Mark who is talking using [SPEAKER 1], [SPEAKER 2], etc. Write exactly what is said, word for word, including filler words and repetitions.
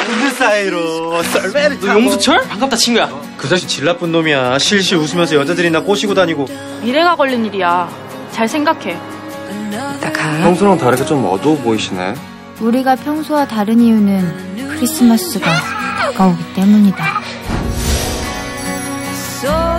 [SPEAKER 1] 그 사이로 썰매를 타고.
[SPEAKER 2] 너 용수철? 반갑다 친구야.
[SPEAKER 1] 그 자식 질 나쁜 놈이야. 실실 웃으면서 여자들이나 꼬시고 다니고.
[SPEAKER 3] 미래가 걸린 일이야. 잘 생각해.
[SPEAKER 4] 이따 가.
[SPEAKER 5] 평소랑 다르게 좀 어두워 보이시네.
[SPEAKER 6] 우리가 평소와 다른 이유는 크리스마스가 다가오기 때문이다.